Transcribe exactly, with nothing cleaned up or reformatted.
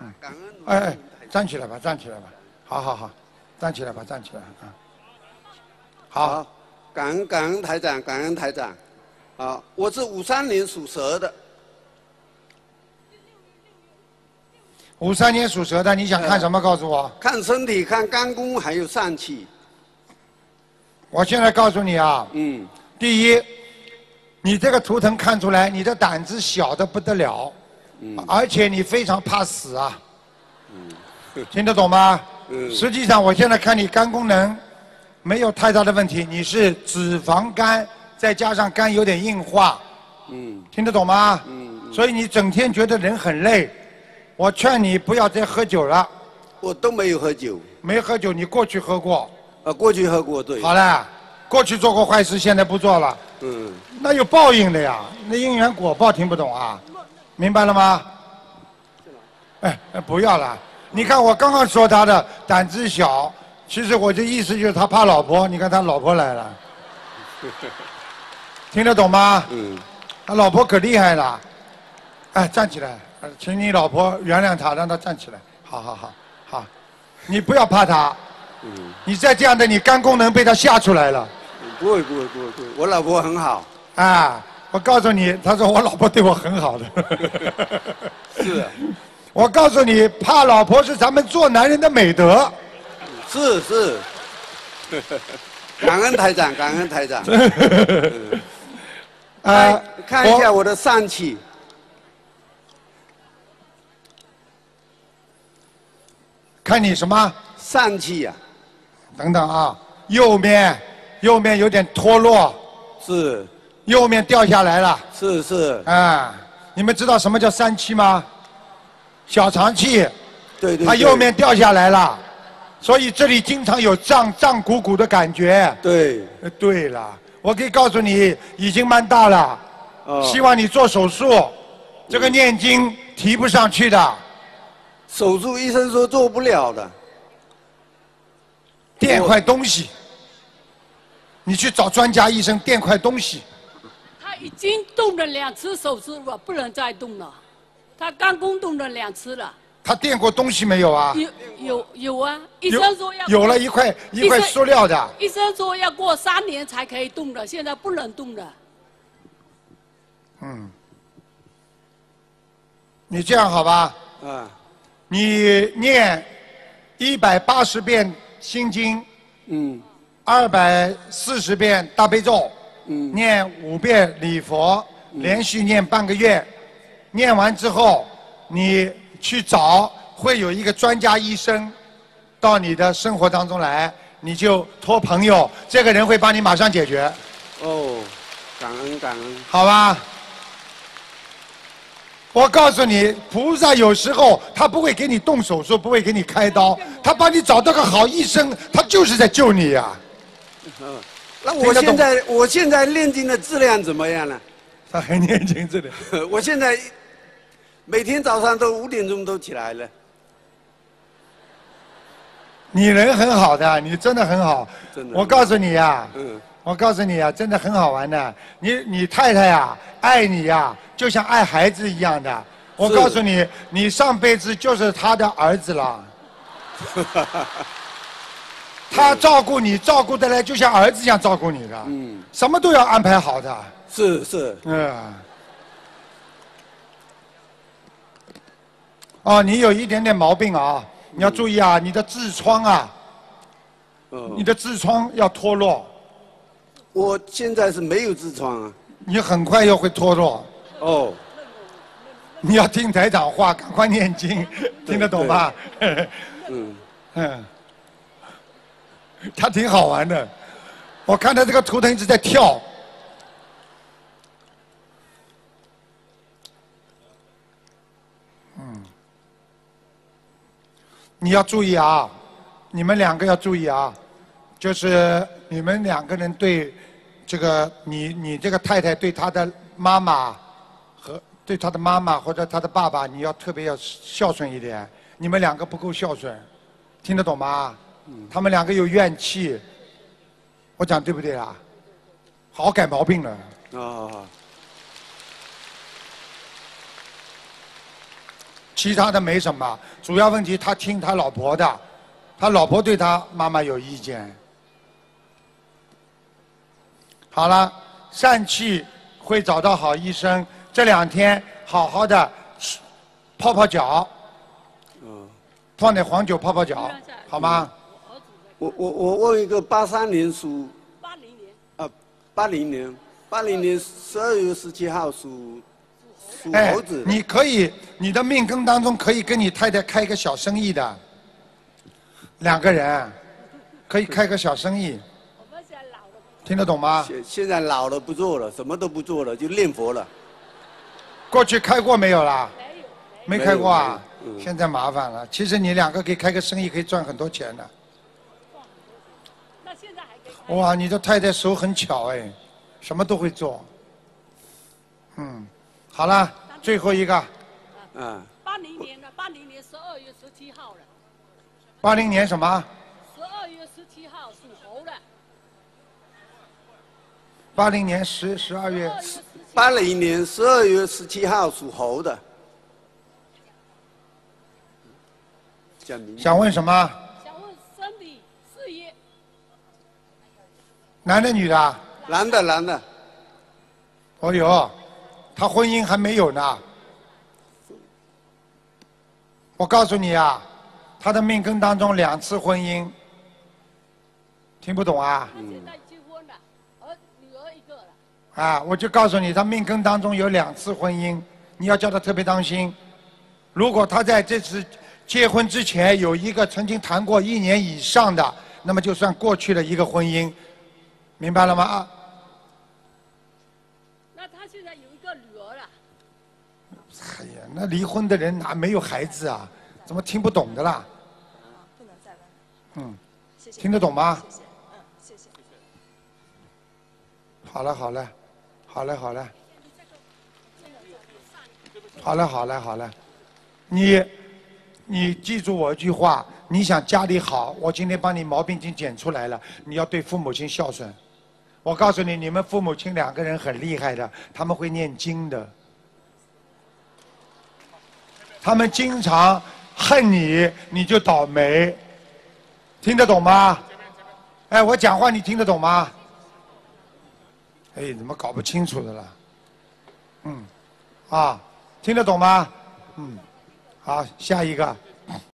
嗯。 感恩。 哎哎，站起来吧，站起来吧，好好好，站起来吧，站起来啊。好， 好，感恩感恩台长，感恩台长。啊，我是五三年属蛇的。 五三年属蛇的，你想看什么？告诉我。 看身体，看肝功还有肾气。 我现在告诉你啊， 嗯， 第一，你这个图腾看出来，你的胆子小的不得了， 嗯， 而且你非常怕死啊， 嗯， 听得懂吗？ 嗯， 实际上我现在看你肝功能没有太大的问题，你是脂肪肝，再加上肝有点硬化， 嗯， 听得懂吗？ 嗯，嗯所以你整天觉得人很累，我劝你不要再喝酒了。 我都没有喝酒。 没喝酒，你过去喝过。 啊，过去喝过，对。 好了，过去做过坏事，现在不做了。 嗯。 那有报应的呀，那因缘果报听不懂啊，明白了吗？哎，哎不要了。你看我刚刚说他的胆子小，其实我的意思就是他怕老婆。你看他老婆来了，听得懂吗？ 嗯。 他老婆可厉害了。哎，站起来，请你老婆原谅他，让他站起来。好好好，好，你不要怕他。 嗯。 你再这样的，你肝功能被他吓出来了。 不会不会不会不会，我老婆很好。 啊，我告诉你，他说我老婆对我很好的。 是。 我告诉你，怕老婆是咱们做男人的美德。 是是。感恩台长，感恩台长。嗯啊， 看一下我的肾气。 看你什么？ 肾气呀。 等等啊，右面，右面有点脱落。 是。 右面掉下来了。 是是。 啊，你们知道什么叫三气吗？小肠气。 对对。 它右面掉下来了，所以这里经常有胀胀鼓鼓的感觉。 对。 对了，我可以告诉你，已经蛮大了。 哦。 希望你做手术，这个念经提不上去的。 手术医生说做不了的。 垫块东西，你去找专家医生垫块东西。 他已经动了两次手术了，不能再动了。他刚工动了两次了。 他垫过东西没有啊？ 有有有啊，医生说要有了一块一块塑料的。 医生说要过三年才可以动的，现在不能动了。 嗯，你这样好吧？ 啊。 你念一百八十遍心经， 嗯， 二百四十遍大悲咒， 嗯， 念五遍礼佛，连续念半个月，念完之后，你去找会有一个专家医生到你的生活当中来，你就托朋友，这个人会帮你马上解决。 哦，感恩感恩。 好吧。我告诉你，菩萨有时候他不会给你动手术，不会给你开刀，他帮你找到个好医生，他就是在救你呀、 嗯，那我现在我现在念经的质量怎么样呢？ 他还念经质量。 我现在每天早上都五点钟都起来了。 你人很好的，你真的很好。 真的。 我告诉你呀、啊， 嗯， 我告诉你啊，真的很好玩的。你你太太呀、啊，爱你呀、啊，就像爱孩子一样的。我告诉你，你上辈子就是他的儿子了。他照顾你，照顾得来，就像儿子一样照顾你的。嗯。什么都要安排好的。 是是。 嗯。哦，你有一点点毛病啊，你要注意啊，你的痔疮啊。嗯。你的痔疮要脱落。 我现在是没有痔疮啊。 你很快又会脱落。 哦。 你要听台长话，赶快念经，听得懂吗？ 嗯嗯，他挺好玩的，我看他这个图腾一直在跳。嗯，你要注意啊，你们两个要注意啊，就是你们两个人对这个你你这个太太对她的妈妈和。对他的妈妈或者他的爸爸，你要特别要孝顺一点。你们两个不够孝顺，听得懂吗？嗯、他们两个有怨气，我讲对不对啊？好改毛病了。哦。 其他的没什么，主要问题他听他老婆的，他老婆对他妈妈有意见。好了，疝气会找到好医生，这两天好好的泡泡脚， 嗯， 放点黄酒泡泡脚，好吗？ 我我我问一个八三年属八零年， 啊八零年八零年十二月十七号属属哎猴子，的。 你可以，你的命根当中可以跟你太太开一个小生意的，两个人可以开个小生意， 我们现在老了， 听得懂吗？ 现现在老了不做了，什么都不做了，就念佛了。 过去开过没有啦？ 没有， 没开过啊没有嗯？ 现在麻烦了。其实你两个可以开个生意，可以赚很多钱的。 那现在还可以开。 哇，你的太太手很巧哎，什么都会做。嗯，好了，最后一个， 啊， 八零年的，八零年十二月十七号了， 八零年什么？ 十二月十七号属猴的， 八零年十十二月， 八零年十二月十七号属猴的。讲明白想问什么？ 想问身体、事业， 男的女的啊？ 男的男的， 哦哟，他婚姻还没有呢。我告诉你啊，他的命根当中两次婚姻，听不懂啊？ 他现在结婚了，儿女儿一个了， 啊，我就告诉你，他命根当中有两次婚姻，你要叫他特别当心。如果他在这次结婚之前有一个曾经谈过一年以上的，那么就算过去的一个婚姻，明白了吗？啊， 那他现在有一个女儿了， 哎呀，那离婚的人哪没有孩子啊？怎么听不懂的啦？ 不能再问了。 嗯， 谢谢。 听得懂吗？ 谢谢。嗯，谢谢。 好了好了，好了好了，好了好了好了，你你记住我一句话，你想家里好，我今天帮你毛病已经检出来了，你要对父母亲孝顺。我告诉你，你们父母亲两个人很厉害的，他们会念经的，他们经常恨你，你就倒霉，听得懂吗？哎，我讲话你听得懂吗？哎，怎么搞不清楚的了？嗯，啊，听得懂吗？嗯，好，下一个。